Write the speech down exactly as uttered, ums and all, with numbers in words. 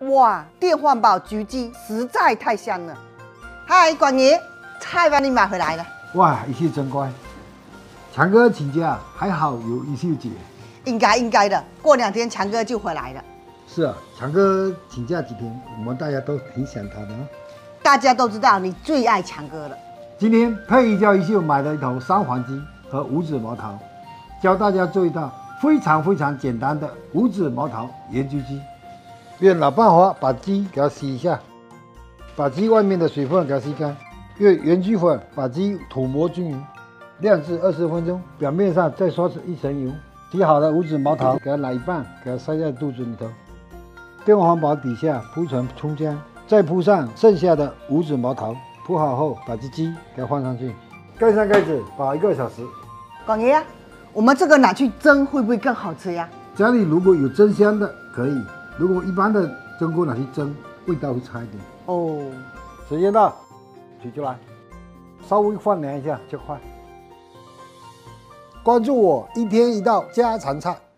哇，电饭煲焗鸡实在太香了。嗨，管爷，菜帮你买回来了。 哇，一秀真乖。强哥请假，还好有一秀姐。 应该应该的，过两天强哥就回来了。 是啊，强哥请假几天，我们大家都挺想他的啊。 大家都知道你最爱强哥了。 今天特意叫一秀买了一头三黄鸡和五指毛桃，教大家做一道非常非常简单的五指毛桃盐焗鸡。用老办法把鸡给它洗一下，把鸡外面的水分给它吸干，用盐焗粉把鸡涂抹均匀，晾至二十分钟，表面上再刷一层油。洗好的五指毛桃给它来一半，给它塞在肚子里头。电饭煲底下铺层葱姜，再铺上剩下的五指毛桃。铺好后，把这鸡给它放上去，盖上盖子，煲一个小时。 广爷啊，我们这个拿去蒸会不会更好吃呀？ 家里如果有蒸箱的可以，如果一般的蒸锅拿去蒸，味道会差一点。 哦， 时间到，取出来，稍微放凉一下就快。关注我，一天一道家常菜。